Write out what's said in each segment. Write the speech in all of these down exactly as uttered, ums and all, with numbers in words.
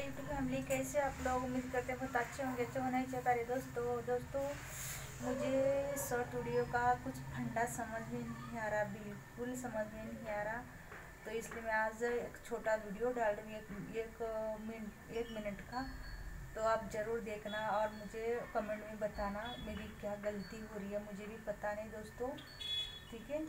YouTube family, कैसे आप लोग? उम्मीद करते हैं बहुत अच्छे होंगे। अच्छे होना ही चाहता है। दोस्तों दोस्तों मुझे शॉर्ट वीडियो का कुछ फंडा समझ में नहीं आ रहा, बिल्कुल समझ में नहीं आ रहा। तो इसलिए मैं आज एक छोटा वीडियो डाल रही हूँ, एक एक मिनट एक मिनट का। तो आप ज़रूर देखना और मुझे कमेंट में बताना मेरी क्या गलती हो रही है, मुझे भी पता नहीं दोस्तों। ठीक है,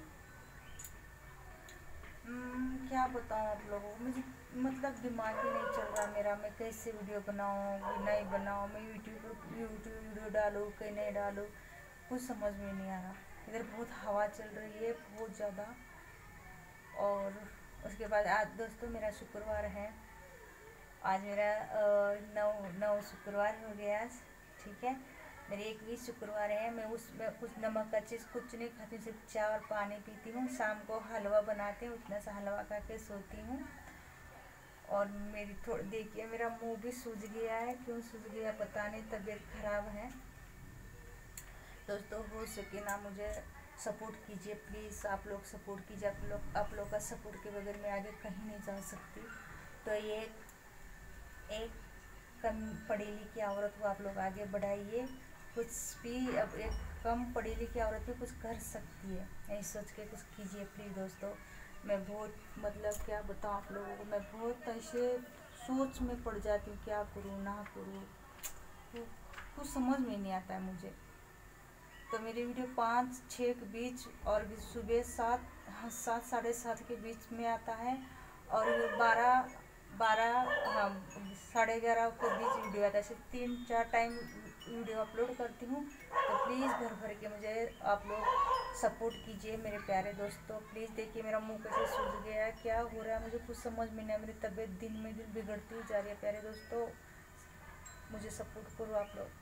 हम्म, क्या बताऊँ आप लोगों को, मुझे मतलब दिमाग ही नहीं चल रहा मेरा। मैं कैसे वीडियो बनाऊँ कि नहीं बनाऊँ, मैं यूट्यूब यूट्यूब वीडियो डालूँ कि नहीं डालूँ, कुछ समझ में नहीं आ रहा। इधर बहुत हवा चल रही है, बहुत ज़्यादा। और उसके बाद आज दोस्तों मेरा शुक्रवार है। आज मेरा नौ नौ शुक्रवार हो गया आज। ठीक है, मेरे एक भी शुक्रवार है। मैं उसमें कुछ नमक का चीज़ कुछ नहीं खाती हूँ, सिर्फ चाय और पानी पीती हूँ। शाम को हलवा बनाते हैं, उतना सा हलवा खा के सोती हूँ। और मेरी थोड़ी देखिए, मेरा मुंह भी सूज गया है, क्यों सूज गया पता नहीं, तबीयत खराब है। दोस्तों हो सके ना मुझे सपोर्ट कीजिए प्लीज़, आप लोग सपोर्ट कीजिए। आप लोग आप लोग का सपोर्ट के बगैर मैं आगे कहीं नहीं जा सकती। तो ये एक कम पढ़ी लिखी औरत को आप लोग आगे बढ़ाइए। कुछ भी, अब एक कम पढ़ी लिखी औरत भी कुछ कर सकती है, यही सोच के कुछ कीजिए प्लीज़ दोस्तों। मैं बहुत मतलब क्या बताऊँ आप लोगों को, मैं बहुत ऐसे सोच में पड़ जाती हूँ, क्या करूँ ना करूँ, तो कुछ समझ में नहीं आता है मुझे। तो मेरी वीडियो पाँच छः के बीच और सुबह सात हाँ सात साढ़े सात के बीच में आता है, और बारह बारह हाँ साढ़े ग्यारह के बीच वीडियो आता है। सिर्फ तीन चार टाइम वीडियो अपलोड करती हूँ। तो प्लीज़ भर भर के मुझे आप लोग सपोर्ट कीजिए मेरे प्यारे दोस्तों। प्लीज़ देखिए मेरा मुंह कैसे सूज गया है, क्या हो रहा है मुझे कुछ समझ में नहीं आ। मेरी तबीयत दिन में दिन बिगड़ती जा रही है प्यारे दोस्तों, मुझे सपोर्ट करो आप लोग।